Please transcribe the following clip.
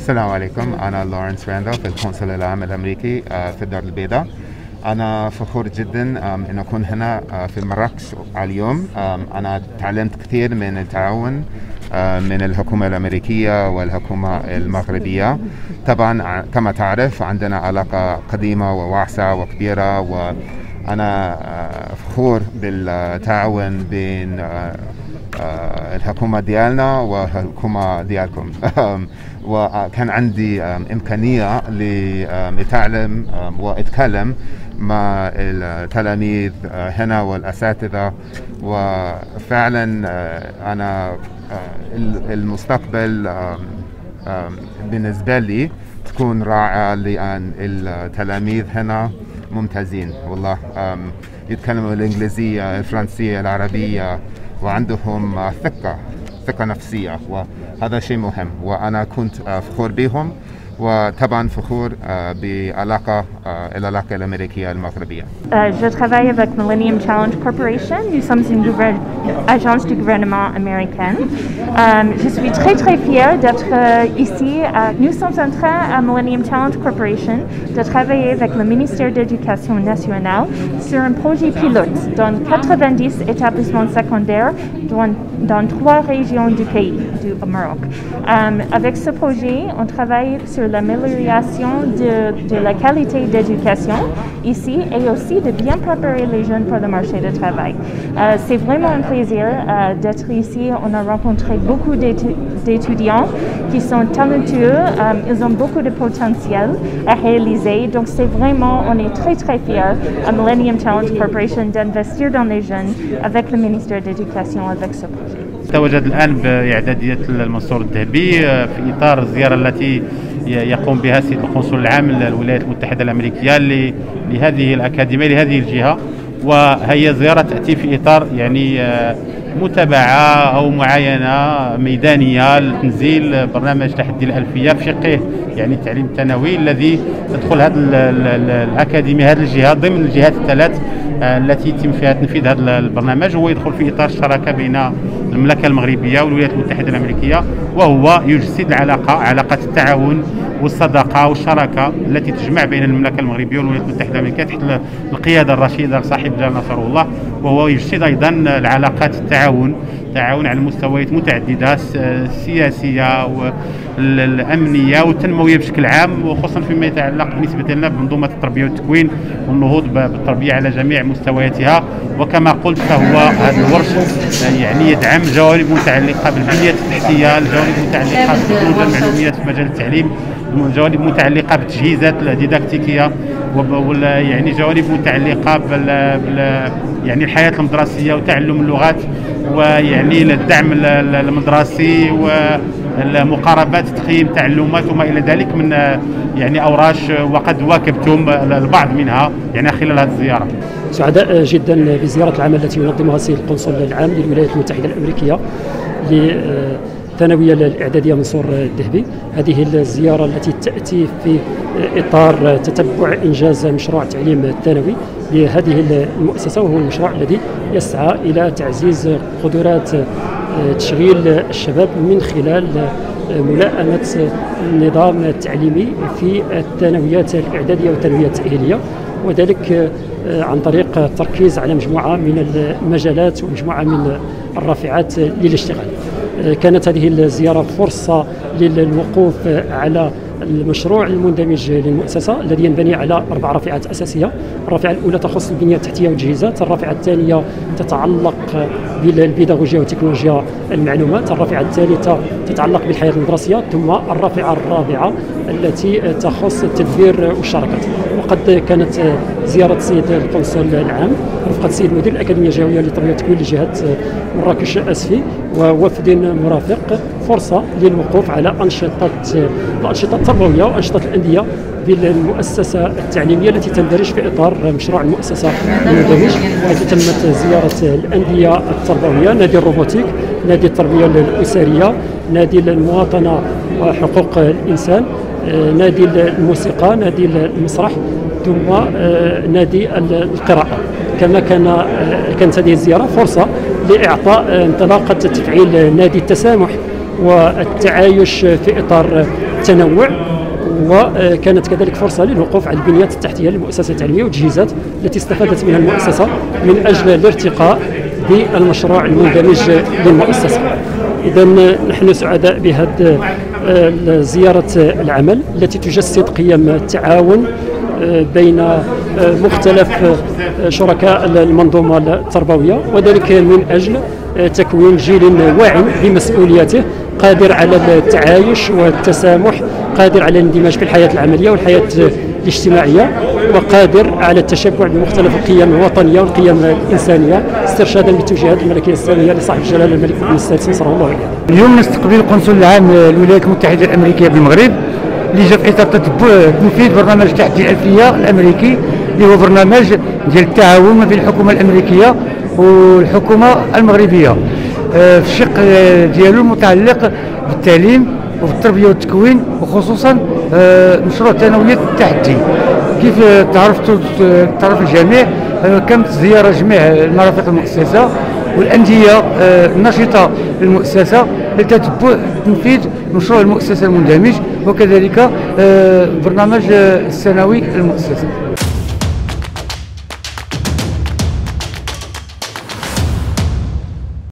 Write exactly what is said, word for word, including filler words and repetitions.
السلام عليكم. أنا لورنس راندولف، القنصل العام الأمريكي في الدار البيضاء. أنا فخور جدا أن أكون هنا في مراكش اليوم. أنا تعلمت كثير من التعاون من الحكومة الأمريكية والحكومة المغربية. طبعا كما تعرف عندنا علاقة قديمة وواسعة وكبيرة، وأنا فخور بالتعاون بين الحكومة ديالنا والحكومة ديالكم. وكان عندي إمكانية لأتعلم وأتكلم مع التلاميذ هنا والأساتذة، وفعلا أنا المستقبل بالنسبة لي تكون رائعة، لأن التلاميذ هنا ممتازين والله. يتكلموا الإنجليزية، الفرنسية، العربية، وعندهم ثقة ثقة نفسية، وهذا شيء مهم، وأنا كنت فخور بهم، وطبعا فخور بعلاقة العلاقة الأمريكية المغربية. Je travaille avec Millennium Challenge Corporation. Nous sommes une agence du gouvernement américain. Euh, je suis très très fière d'être euh, ici. Euh, nous sommes en train à Millennium Challenge Corporation de travailler avec le ministère de l'Éducation nationale sur un projet pilote dans quatre-vingt-dix établissements secondaires dans, dans trois régions du pays, du Maroc. Euh, avec ce projet, on travaille sur l'amélioration de, de la qualité d'éducation ici et aussi de bien préparer les jeunes pour le marché du travail. Euh, c'est vraiment un plaisir euh, d'être ici. On a rencontré beaucoup d'étudiants qui sont talentueux. Euh, ils ont beaucoup de potentiel à réaliser. Donc c'est vraiment, on est très très fiers à Millennium Challenge Corporation d'investir dans les jeunes avec le ministère de l'Éducation avec ce projet. تواجد الآن بإعدادية المنصور الذهبي في إطار الزيارة التي يقوم بها السيد القنصل العام للولايات المتحدة الأمريكية لهذه الأكاديمية، لهذه الجهة. وهي زيارة تأتي في إطار يعني متابعة أو معاينة ميدانية لتنزيل برنامج تحدي الألفية في شقه يعني التعليم الثانوي، الذي تدخل هذه الأكاديمية، هذه الجهة ضمن الجهات الثلاث التي يتم فيها تنفيذ هذا البرنامج. هو يدخل في إطار الشراكة بين المملكة المغربية والولايات المتحدة الأمريكية، وهو يجسد العلاقة علاقة التعاون والصداقة والشراكة التي تجمع بين المملكة المغربية والولايات المتحدة الأمريكية تحت القيادة الرشيدة لصاحب جلالة نصره الله. وهو يجسد أيضا العلاقات التعاون تعاون على مستويات متعددة، السياسية والأمنية والتنموية بشكل عام، وخصوصا فيما يتعلق بالنسبة لنا بمنظومة التربية والتكوين والنهوض بالتربية على جميع مستوياتها. وكما قلت فهو هذا الورش يعني يدعم جوانب متعلقة بالبنية التحتية، الجوانب المتعلقة بالتكنولوجيا المعلوميات في مجال التعليم، جوانب متعلقة بالتجهيزات الديداكتيكية، يعني جوانب متعلقة بال يعني الحياة المدرسية وتعلم اللغات، ويعني الدعم المدرسي والمقاربات تقييم تعلمات وما إلى ذلك من يعني أوراش، وقد واكبتم البعض منها يعني خلال هذه الزيارة. سعداء جدا بزيارة العمل التي ينظمها السيد القنصل العام للولايات المتحدة الأمريكية الثانوية الإعدادية منصور الذهبي. هذه الزيارة التي تأتي في إطار تتبع إنجاز مشروع التعليم الثانوي لهذه المؤسسة، وهو المشروع الذي يسعى إلى تعزيز قدرات تشغيل الشباب من خلال ملائمة النظام التعليمي في الثانويات الإعدادية والثانويات التأهيلية، وذلك عن طريق التركيز على مجموعة من المجالات ومجموعة من الرافعات للاشتغال. كانت هذه الزيارة فرصة للوقوف على المشروع المندمج للمؤسسة الذي ينبني على أربع رافعات أساسية. الرافعة الأولى تخص البنية التحتية والتجهيزات، الرافعة الثانية تتعلق بالبيداغوجيا وتكنولوجيا المعلومات، الرافعة الثالثة تتعلق بالحياة المدرسية، ثم الرافعة الرابعة التي تخص التدبير والشراكات. وقد كانت زيارة السيد القنصل العام رفقة السيد مدير الأكاديمية الجهوية للتربية والتكوين لجهة مراكش أسفي ووفد مرافق فرصة للوقوف على أنشطة الأنشطة التربوية وأنشطة الأندية بالمؤسسة التعليمية التي تندرج في إطار مشروع المؤسسة المندمج، حيث تمت زيارة الأندية التربوية، نادي الروبوتيك، نادي التربية الأسرية، نادي المواطنة وحقوق الإنسان، نادي الموسيقى، نادي المسرح، ثم نادي القراءة. كما كان كانت هذه الزيارة فرصة لإعطاء انطلاقة تفعيل نادي التسامح والتعايش في إطار التنوع، وكانت كذلك فرصة للوقوف على البنيات التحتية للمؤسسة التعليمية والتجهيزات التي استفادت منها المؤسسة من أجل الارتقاء بالمشروع المندمج للمؤسسة. إذا نحن سعداء بهذه زيارة العمل التي تجسد قيم التعاون بين مختلف شركاء المنظومة التربوية، وذلك من أجل تكوين جيل واع بمسؤولياته، قادر على التعايش والتسامح، قادر على الاندماج في الحياة العملية والحياة الاجتماعية، وقادر على التشبع بمختلف القيم الوطنية والقيم الإنسانية، استرشادا بالتوجيهات الملكية السامية لصاحب الجلالة الملك محمد السادس نصره الله عليه. اليوم نستقبل القنصل العام للولايات المتحدة الأمريكية بالمغرب، اللي جاء في إطار تتبع تنفيذ برنامج التحدي الألفية الأمريكي، اللي هو برنامج ديال التعاون ما بين الحكومة الأمريكية والحكومة المغربية في الشق ديالو المتعلق بالتعليم وبالتربية والتكوين، وخصوصا مشروع تنمية التحدي. كيف تعرفتوا تعرف الجميع، كانت زيارة جميع المرافق المؤسسة والأندية النشطة للمؤسسة لتتبع تنفيذ مشروع المؤسسة المندمج، وكذلك برنامج السنوي المؤسسة.